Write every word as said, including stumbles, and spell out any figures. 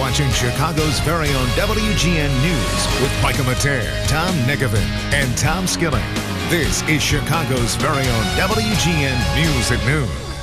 watching Chicago's very own W G N News with Micah Materre, Tom Negovan, and Tom Skilling. This is Chicago's very own W G N News at Noon.